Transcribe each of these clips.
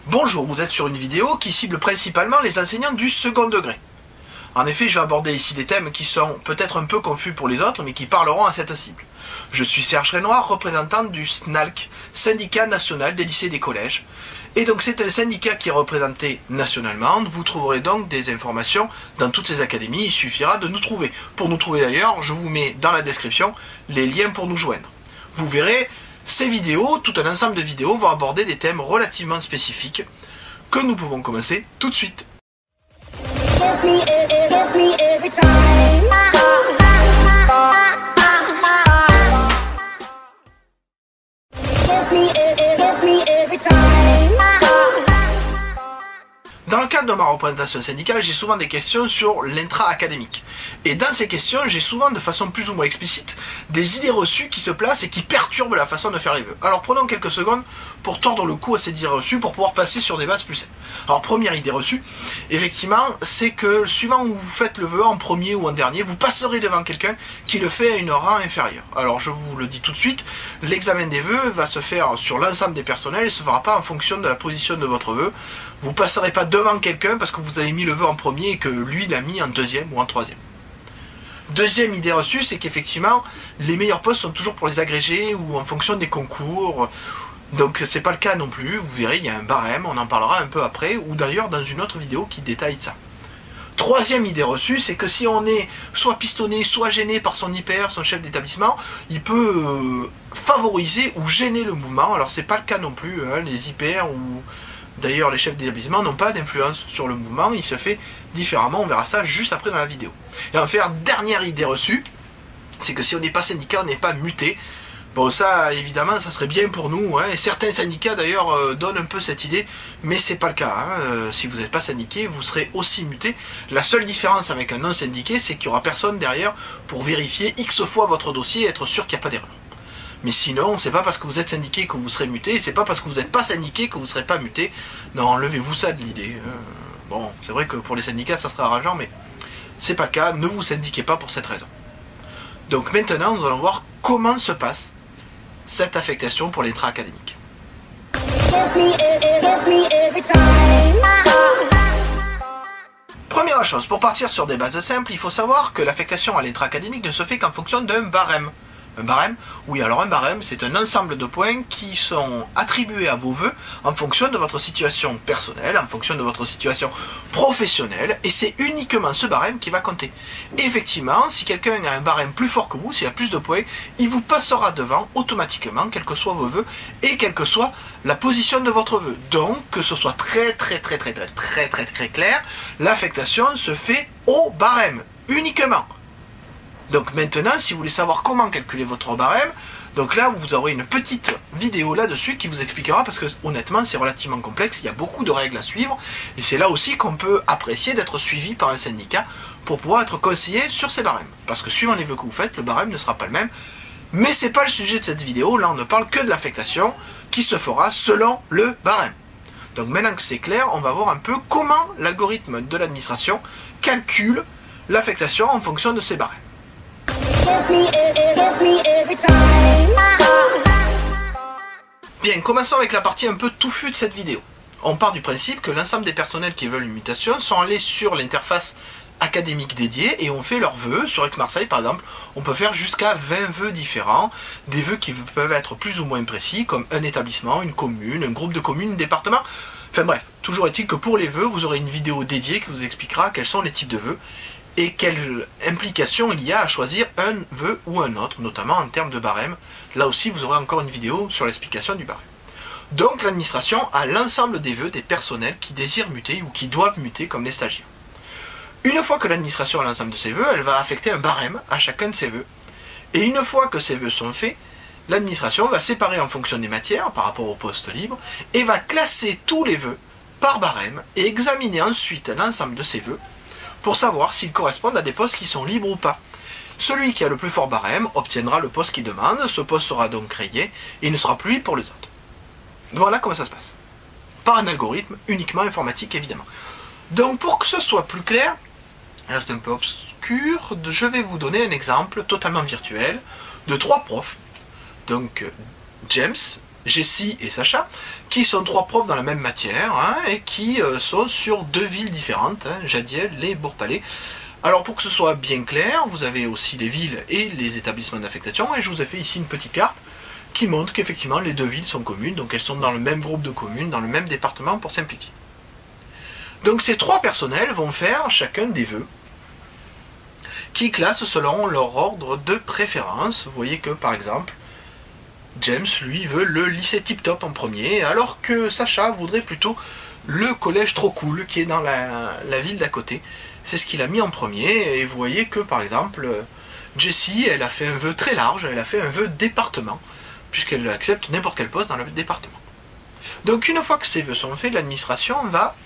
Bonjour, vous êtes sur une vidéo qui cible principalement les enseignants du second degré. En effet, je vais aborder ici des thèmes qui sont peut-être un peu confus pour les autres, mais qui parleront à cette cible. Je suis Serge Renoir, représentant du SNALC, Syndicat National des Lycées et des Collèges. Et donc c'est un syndicat qui est représenté nationalement. Vous trouverez donc des informations dans toutes ces académies, il suffira de nous trouver. Pour nous trouver d'ailleurs, je vous mets dans la description les liens pour nous joindre. Vous verrez, ces vidéos, tout un ensemble de vidéos, vont aborder des thèmes relativement spécifiques que nous pouvons commencer tout de suite. Dans le cadre de ma représentation syndicale, j'ai souvent des questions sur l'intra-académique. Et dans ces questions, j'ai souvent, de façon plus ou moins explicite, des idées reçues qui se placent et qui perturbent la façon de faire les vœux. Alors prenons quelques secondes pour tordre le cou à ces idées reçues pour pouvoir passer sur des bases plus simples. Alors première idée reçue, effectivement, c'est que suivant où vous faites le vœu, en premier ou en dernier, vous passerez devant quelqu'un qui le fait à une rang inférieure. Alors je vous le dis tout de suite, l'examen des vœux va se faire sur l'ensemble des personnels et ne se fera pas en fonction de la position de votre vœu. Vous ne passerez pas devant quelqu'un parce que vous avez mis le vœu en premier et que lui l'a mis en deuxième ou en troisième. Deuxième idée reçue, c'est qu'effectivement, les meilleurs postes sont toujours pour les agrégés ou en fonction des concours. Donc c'est pas le cas non plus, vous verrez, il y a un barème, on en parlera un peu après, ou d'ailleurs dans une autre vidéo qui détaille ça. Troisième idée reçue, c'est que si on est soit pistonné, soit gêné par son hyper, son chef d'établissement, il peut favoriser ou gêner le mouvement. Alors c'est pas le cas non plus, hein, les hyper ou d'ailleurs les chefs d'établissement n'ont pas d'influence sur le mouvement, il se fait différemment, on verra ça juste après dans la vidéo. Et enfin, dernière idée reçue, c'est que si on n'est pas syndicat, on n'est pas muté. Bon, ça, évidemment, ça serait bien pour nous, hein, et certains syndicats, d'ailleurs, donnent un peu cette idée, mais c'est pas le cas, hein. Si vous n'êtes pas syndiqué, vous serez aussi muté. La seule différence avec un non-syndiqué, c'est qu'il n'y aura personne derrière pour vérifier X fois votre dossier et être sûr qu'il n'y a pas d'erreur. Mais sinon, c'est pas parce que vous êtes syndiqué que vous serez muté, c'est pas parce que vous n'êtes pas syndiqué que vous ne serez pas muté. Non, enlevez-vous ça de l'idée. Bon, c'est vrai que pour les syndicats, ça serait arrangeant, mais c'est pas le cas, ne vous syndiquez pas pour cette raison. Donc maintenant, nous allons voir comment se passe cette affectation pour l'intra-académique. Première chose, pour partir sur des bases simples, il faut savoir que l'affectation à l'intra-académique ne se fait qu'en fonction d'un barème. Un barème? Oui, alors un barème, c'est un ensemble de points qui sont attribués à vos vœux en fonction de votre situation personnelle, en fonction de votre situation professionnelle, et c'est uniquement ce barème qui va compter. Effectivement, si quelqu'un a un barème plus fort que vous, s'il a plus de points, il vous passera devant automatiquement, quels que soient vos vœux, et quelle que soit la position de votre vœu. Donc, que ce soit très clair, l'affectation se fait au barème, uniquement. Donc maintenant, si vous voulez savoir comment calculer votre barème, donc là vous aurez une petite vidéo là-dessus qui vous expliquera, parce que honnêtement c'est relativement complexe, il y a beaucoup de règles à suivre, et c'est là aussi qu'on peut apprécier d'être suivi par un syndicat pour pouvoir être conseillé sur ces barèmes. Parce que suivant les vœux que vous faites, le barème ne sera pas le même, mais c'est pas le sujet de cette vidéo, là on ne parle que de l'affectation qui se fera selon le barème. Donc maintenant que c'est clair, on va voir un peu comment l'algorithme de l'administration calcule l'affectation en fonction de ces barèmes. Bien, commençons avec la partie un peu touffue de cette vidéo. On part du principe que l'ensemble des personnels qui veulent une mutation sont allés sur l'interface académique dédiée et ont fait leurs vœux. Sur Aix-Marseille par exemple, on peut faire jusqu'à 20 vœux différents, des vœux qui peuvent être plus ou moins précis, comme un établissement, une commune, un groupe de communes, un département. Enfin bref, toujours est-il que pour les vœux, vous aurez une vidéo dédiée qui vous expliquera quels sont les types de vœux et quelle implication il y a à choisir un vœu ou un autre, notamment en termes de barème. Là aussi, vous aurez encore une vidéo sur l'explication du barème. Donc l'administration a l'ensemble des vœux des personnels qui désirent muter ou qui doivent muter comme les stagiaires. Une fois que l'administration a l'ensemble de ses vœux, elle va affecter un barème à chacun de ses vœux. Et une fois que ces vœux sont faits, l'administration va séparer en fonction des matières par rapport aux postes libres et va classer tous les vœux par barème et examiner ensuite l'ensemble de ces vœux pour savoir s'ils correspondent à des postes qui sont libres ou pas. Celui qui a le plus fort barème obtiendra le poste qu'il demande, ce poste sera donc créé, et il ne sera plus libre pour les autres. Voilà comment ça se passe. Par un algorithme uniquement informatique, évidemment. Donc pour que ce soit plus clair, là c'est un peu obscur, je vais vous donner un exemple totalement virtuel de 3 profs. Donc James, Jessie et Sacha, qui sont 3 profs dans la même matière, hein, et qui sont sur 2 villes différentes, hein, Jadiel et Bourg-Palais. Alors pour que ce soit bien clair, vous avez aussi les villes et les établissements d'affectation, et je vous ai fait ici une petite carte qui montre qu'effectivement les 2 villes sont communes, donc elles sont dans le même groupe de communes, dans le même département pour simplifier. Donc ces 3 personnels vont faire chacun des vœux, qui classent selon leur ordre de préférence. Vous voyez que par exemple, James, lui, veut le lycée Tip Top en premier, alors que Sacha voudrait plutôt le collège Trop Cool, qui est dans la ville d'à côté. C'est ce qu'il a mis en premier, et vous voyez que, par exemple, Jessie, elle a fait un vœu très large, elle a fait un vœu département, puisqu'elle accepte n'importe quel poste dans le département. Donc une fois que ces vœux sont faits, l'administration va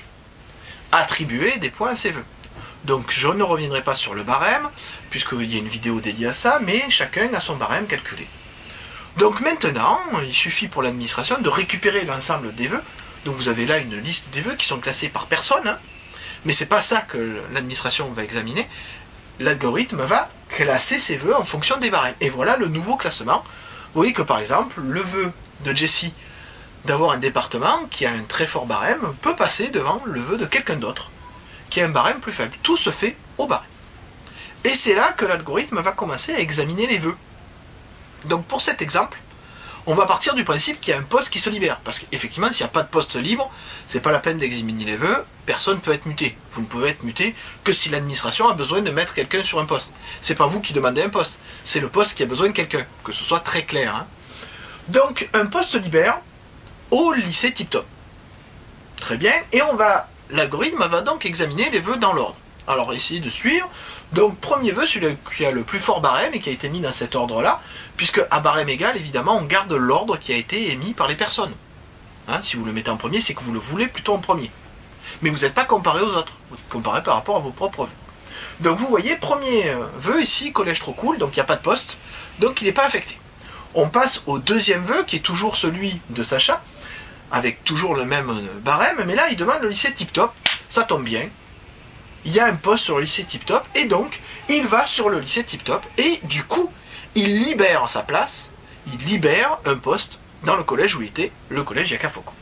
attribuer des points à ces vœux. Donc je ne reviendrai pas sur le barème, puisqu'il y a une vidéo dédiée à ça, mais chacun a son barème calculé. Donc maintenant, il suffit pour l'administration de récupérer l'ensemble des vœux. Donc vous avez là une liste des vœux qui sont classés par personne, hein, mais c'est pas ça que l'administration va examiner. L'algorithme va classer ces vœux en fonction des barèmes. Et voilà le nouveau classement. Vous voyez que par exemple, le vœu de Jessie d'avoir un département qui a un très fort barème peut passer devant le vœu de quelqu'un d'autre qui a un barème plus faible. Tout se fait au barème. Et c'est là que l'algorithme va commencer à examiner les vœux. Donc pour cet exemple, on va partir du principe qu'il y a un poste qui se libère. Parce qu'effectivement, s'il n'y a pas de poste libre, c'est pas la peine d'examiner les vœux, personne ne peut être muté. Vous ne pouvez être muté que si l'administration a besoin de mettre quelqu'un sur un poste. C'est pas vous qui demandez un poste, c'est le poste qui a besoin de quelqu'un, que ce soit très clair. Hein. Donc un poste se libère au lycée Tip Top. Très bien, et l'algorithme va donc examiner les vœux dans l'ordre. Alors essayez de suivre. Donc premier vœu, celui qui a le plus fort barème et qui a été mis dans cet ordre-là, puisque à barème égal, évidemment, on garde l'ordre qui a été émis par les personnes. Hein, si vous le mettez en premier, c'est que vous le voulez plutôt en premier. Mais vous n'êtes pas comparé aux autres, vous êtes comparé par rapport à vos propres vœux. Donc vous voyez, premier vœu ici, collège Trop Cool, donc il n'y a pas de poste, donc il n'est pas affecté. On passe au deuxième vœu, qui est toujours celui de Sacha, avec toujours le même barème, mais là il demande le lycée Tip Top, ça tombe bien. Il y a un poste sur le lycée Tip Top, et donc il va sur le lycée Tip Top, et du coup, il libère sa place, il libère un poste dans le collège où il était, le collège Yakafoko.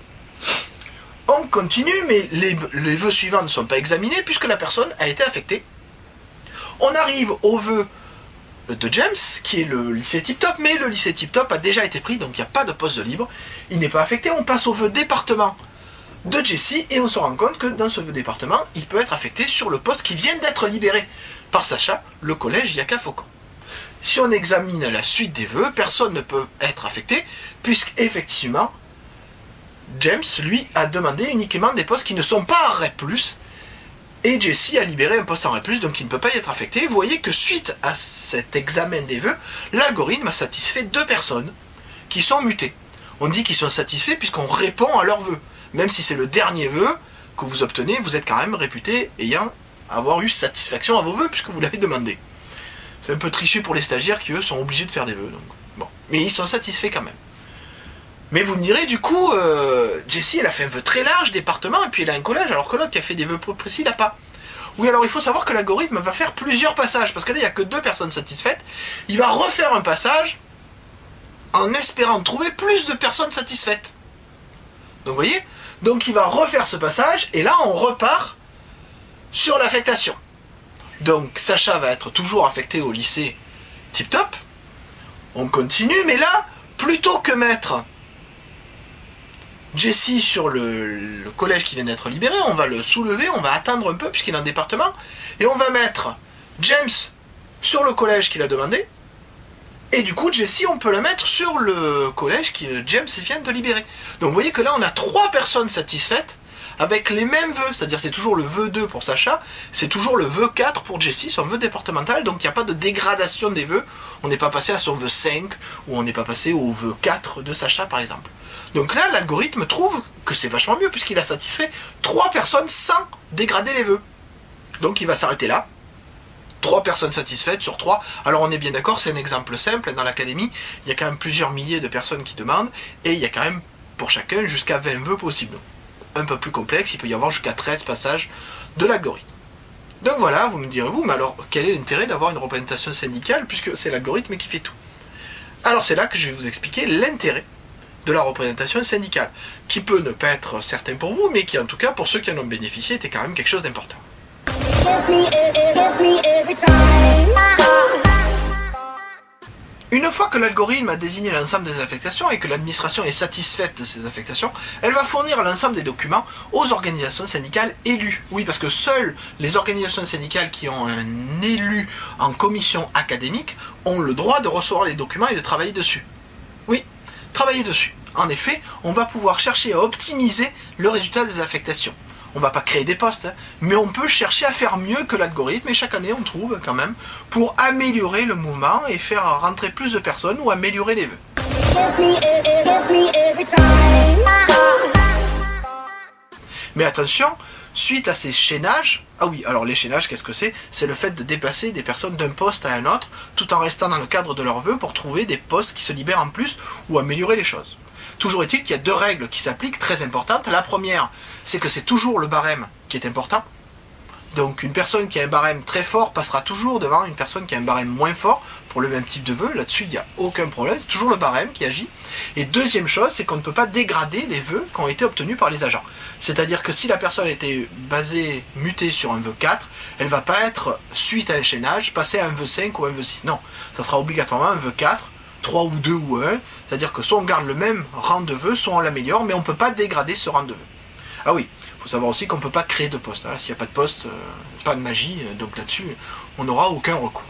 On continue, mais les vœux suivants ne sont pas examinés, puisque la personne a été affectée. On arrive au vœu de James, qui est le lycée Tip Top, mais le lycée Tip Top a déjà été pris, donc il n'y a pas de poste de libre, il n'est pas affecté. On passe au vœu département de Jessie, et on se rend compte que dans ce département, il peut être affecté sur le poste qui vient d'être libéré par Sacha, le collège Yakafoko. Si on examine la suite des vœux, personne ne peut être affecté, puisqu'effectivement, James, lui, a demandé uniquement des postes qui ne sont pas en REP+, et Jessie a libéré un poste en REP+, donc il ne peut pas y être affecté. Vous voyez que suite à cet examen des vœux, l'algorithme a satisfait 2 personnes qui sont mutées. On dit qu'ils sont satisfaits puisqu'on répond à leurs vœux. Même si c'est le dernier vœu que vous obtenez, vous êtes quand même réputé avoir eu satisfaction à vos vœux puisque vous l'avez demandé. C'est un peu triché pour les stagiaires qui eux sont obligés de faire des vœux. Donc, bon. Mais ils sont satisfaits quand même. Mais vous me direz, du coup, Jessie, elle a fait un vœu très large, département, et puis elle a un collège, alors que l'autre qui a fait des vœux précis, il n'a pas. Oui, alors il faut savoir que l'algorithme va faire plusieurs passages, parce que là, il n'y a que 2 personnes satisfaites. Il va refaire un passage en espérant trouver plus de personnes satisfaites. Donc, vous voyez ? Donc, il va refaire ce passage, et là, on repart sur l'affectation. Donc, Sacha va être toujours affecté au lycée Tip Top. On continue, mais là, plutôt que mettre Jessie sur le collège qui vient d'être libéré, on va le soulever, on va attendre un peu puisqu'il est en département, et on va mettre James sur le collège qu'il a demandé, et du coup Jessie on peut la mettre sur le collège que James vient de libérer. Donc vous voyez que là on a 3 personnes satisfaites avec les mêmes vœux, c'est-à-dire c'est toujours le vœu 2 pour Sacha, c'est toujours le vœu 4 pour Jessie, son vœu départemental, donc il n'y a pas de dégradation des vœux, on n'est pas passé à son vœu 5, ou on n'est pas passé au vœu 4 de Sacha par exemple. Donc là, l'algorithme trouve que c'est vachement mieux, puisqu'il a satisfait 3 personnes sans dégrader les vœux. Donc il va s'arrêter là. 3 personnes satisfaites sur 3. Alors on est bien d'accord, c'est un exemple simple, dans l'académie, il y a quand même plusieurs milliers de personnes qui demandent, et il y a quand même pour chacun jusqu'à 20 vœux possibles. Un peu plus complexe, il peut y avoir jusqu'à 13 passages de l'algorithme. Donc voilà, vous me direz vous, mais alors quel est l'intérêt d'avoir une représentation syndicale, puisque c'est l'algorithme qui fait tout? Alors c'est là que je vais vous expliquer l'intérêt de la représentation syndicale, qui peut ne pas être certain pour vous, mais qui en tout cas pour ceux qui en ont bénéficié était quand même quelque chose d'important. Une fois que l'algorithme a désigné l'ensemble des affectations et que l'administration est satisfaite de ces affectations, elle va fournir l'ensemble des documents aux organisations syndicales élues. Oui, parce que seules les organisations syndicales qui ont un élu en commission académique ont le droit de recevoir les documents et de travailler dessus. Oui, travailler dessus. En effet, on va pouvoir chercher à optimiser le résultat des affectations. On ne va pas créer des postes, hein, mais on peut chercher à faire mieux que l'algorithme et chaque année on trouve quand même pour améliorer le mouvement et faire rentrer plus de personnes ou améliorer les vœux. Mais attention, suite à ces chaînages, ah oui, alors les chaînages, qu'est-ce que c'est? C'est le fait de déplacer des personnes d'un poste à un autre tout en restant dans le cadre de leurs vœux pour trouver des postes qui se libèrent en plus ou améliorer les choses. Toujours est-il qu'il y a deux règles qui s'appliquent très importantes. La première, c'est que c'est toujours le barème qui est important. Donc une personne qui a un barème très fort passera toujours devant une personne qui a un barème moins fort pour le même type de vœu. Là-dessus, il n'y a aucun problème. C'est toujours le barème qui agit. Et deuxième chose, c'est qu'on ne peut pas dégrader les vœux qui ont été obtenus par les agents. C'est-à-dire que si la personne était mutée sur un vœu 4, elle ne va pas être, suite à un chaînage, passer à un vœu 5 ou un vœu 6. Non, ça sera obligatoirement un vœu 4, 3 ou 2 ou 1. C'est-à-dire que soit on garde le même rang de vœux, soit on l'améliore, mais on ne peut pas dégrader ce rang de vœux. Ah oui, il faut savoir aussi qu'on ne peut pas créer de poste. S'il n'y a pas de poste, pas de magie, donc là-dessus, on n'aura aucun recours.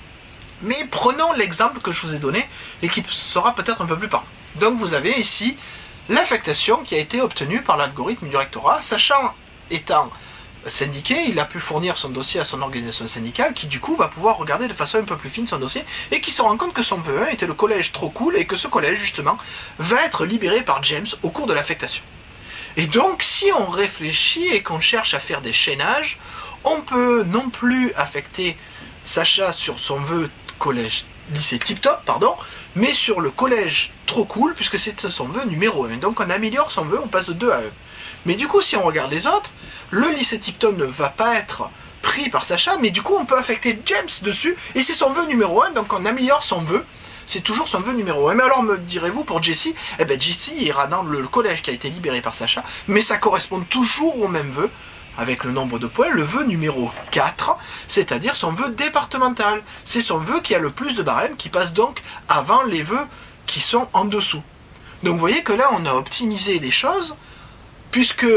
Mais prenons l'exemple que je vous ai donné et qui sera peut-être un peu plus parlant. Donc vous avez ici l'affectation qui a été obtenue par l'algorithme du rectorat, sachant étant syndiqué, il a pu fournir son dossier à son organisation syndicale qui du coup va pouvoir regarder de façon un peu plus fine son dossier et qui se rend compte que son vœu 1 était le collège trop cool et que ce collège justement va être libéré par James au cours de l'affectation. Et donc si on réfléchit et qu'on cherche à faire des chaînages, on peut non plus affecter Sacha sur son vœu collège lycée tip top, mais sur le collège trop cool puisque c'est son vœu numéro 1. Donc on améliore son vœu, on passe de 2 à 1. Mais du coup si on regarde les autres, le lycée Tipton ne va pas être pris par Sacha, mais du coup on peut affecter James dessus, et c'est son vœu numéro 1, donc on améliore son vœu, c'est toujours son vœu numéro 1. Mais alors me direz-vous, pour Jessie, eh bien Jessie ira dans le collège qui a été libéré par Sacha, mais ça correspond toujours au même vœu, avec le nombre de points, le vœu numéro 4, c'est-à-dire son vœu départemental. C'est son vœu qui a le plus de barème, qui passe donc avant les vœux qui sont en dessous. Donc vous voyez que là on a optimisé les choses, puisque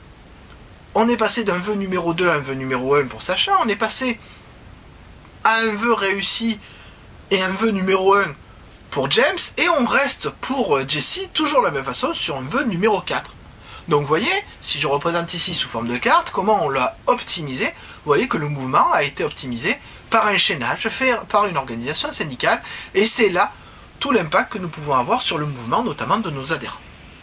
on est passé d'un vœu numéro 2 à un vœu numéro 1 pour Sacha, on est passé à un vœu réussi et un vœu numéro 1 pour James, et on reste pour Jessie toujours de la même façon sur un vœu numéro 4. Donc vous voyez, si je représente ici sous forme de carte, comment on l'a optimisé, vous voyez que le mouvement a été optimisé par un chaînage fait par une organisation syndicale, et c'est là tout l'impact que nous pouvons avoir sur le mouvement, notamment de nos adhérents.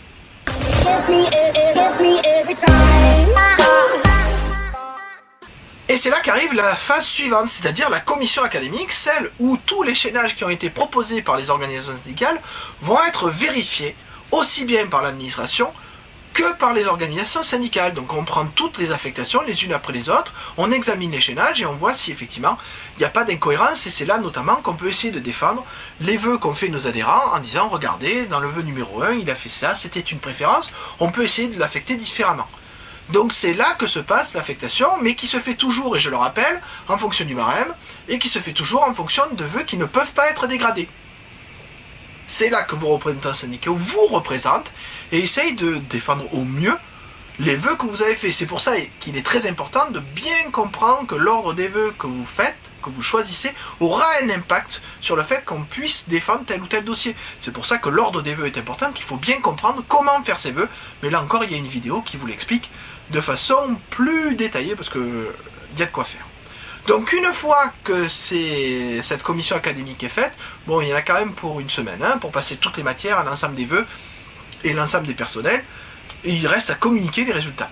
Et c'est là qu'arrive la phase suivante, c'est-à-dire la commission académique, celle où tous les chaînages qui ont été proposés par les organisations syndicales vont être vérifiés, aussi bien par l'administration que par les organisations syndicales. Donc on prend toutes les affectations les unes après les autres, on examine les chaînages et on voit si effectivement il n'y a pas d'incohérence, et c'est là notamment qu'on peut essayer de défendre les vœux qu'ont fait nos adhérents en disant regardez, dans le vœu numéro 1 il a fait ça, c'était une préférence, on peut essayer de l'affecter différemment. Donc c'est là que se passe l'affectation, mais qui se fait toujours, et je le rappelle, en fonction du barème, et qui se fait toujours en fonction de vœux qui ne peuvent pas être dégradés. C'est là que vos représentants syndicaux vous représentent et essayent de défendre au mieux les vœux que vous avez faits. C'est pour ça qu'il est très important de bien comprendre que l'ordre des vœux que vous faites, que vous choisissez, aura un impact sur le fait qu'on puisse défendre tel ou tel dossier. C'est pour ça que l'ordre des vœux est important, qu'il faut bien comprendre comment faire ces vœux. Mais là encore, il y a une vidéo qui vous l'explique de façon plus détaillée, parce que il y a de quoi faire. Donc une fois que cette commission académique est faite, bon, il y en a quand même pour une semaine, hein, pour passer toutes les matières à l'ensemble des vœux et l'ensemble des personnels, et il reste à communiquer les résultats.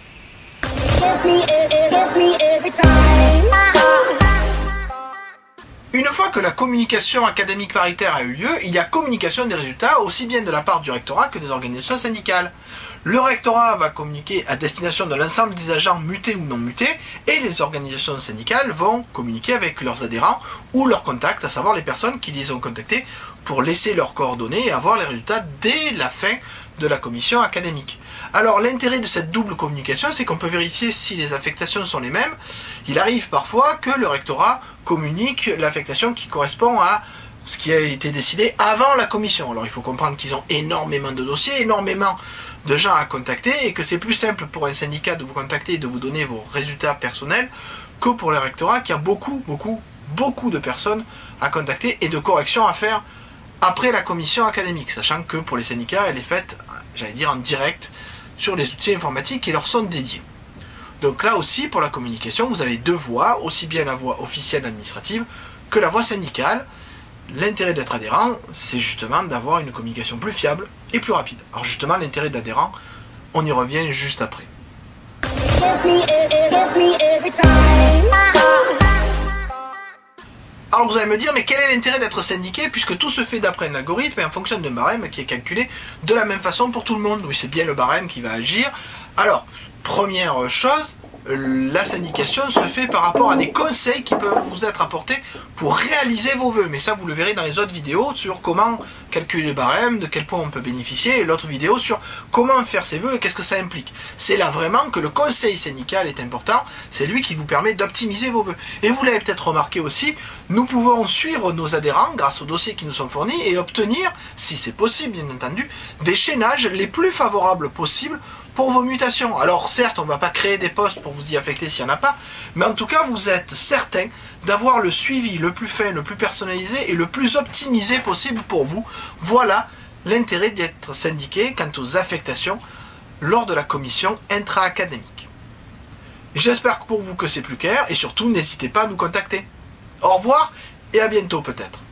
Une fois que la communication académique paritaire a eu lieu, il y a communication des résultats aussi bien de la part du rectorat que des organisations syndicales. Le rectorat va communiquer à destination de l'ensemble des agents mutés ou non mutés, et les organisations syndicales vont communiquer avec leurs adhérents ou leurs contacts, à savoir les personnes qui les ont contactés pour laisser leurs coordonnées et avoir les résultats dès la fin de la commission académique. Alors l'intérêt de cette double communication, c'est qu'on peut vérifier si les affectations sont les mêmes. Il arrive parfois que le rectorat communique l'affectation qui correspond à ce qui a été décidé avant la commission. Alors il faut comprendre qu'ils ont énormément de dossiers, énormément de gens à contacter, et que c'est plus simple pour un syndicat de vous contacter et de vous donner vos résultats personnels que pour le rectorat qui a beaucoup de personnes à contacter et de corrections à faire après la commission académique, sachant que pour les syndicats, elle est faite, j'allais dire, en direct sur les outils informatiques qui leur sont dédiés. Donc là aussi, pour la communication, vous avez deux voies, aussi bien la voie officielle administrative que la voie syndicale. L'intérêt d'être adhérent, c'est justement d'avoir une communication plus fiable et plus rapide. Alors justement, l'intérêt de l'adhérent, on y revient juste après. Alors vous allez me dire, mais quel est l'intérêt d'être syndiqué puisque tout se fait d'après un algorithme et en fonction d'un barème qui est calculé de la même façon pour tout le monde. Oui, c'est bien le barème qui va agir. Alors, première chose, la syndication se fait par rapport à des conseils qui peuvent vous être apportés pour réaliser vos vœux. Mais ça, vous le verrez dans les autres vidéos sur comment calculer le barème, de quel point on peut bénéficier, et l'autre vidéo sur comment faire ses vœux et qu'est-ce que ça implique. C'est là vraiment que le conseil syndical est important. C'est lui qui vous permet d'optimiser vos vœux. Et vous l'avez peut-être remarqué aussi, nous pouvons suivre nos adhérents grâce aux dossiers qui nous sont fournis et obtenir, si c'est possible bien entendu, des chaînages les plus favorables possibles pour vos mutations. Alors certes, on ne va pas créer des postes pour vous y affecter s'il n'y en a pas, mais en tout cas, vous êtes certain d'avoir le suivi le plus fin, le plus personnalisé et le plus optimisé possible pour vous. Voilà l'intérêt d'être syndiqué quant aux affectations lors de la commission intra-académique. J'espère pour vous que c'est plus clair et surtout, n'hésitez pas à nous contacter. Au revoir et à bientôt peut-être.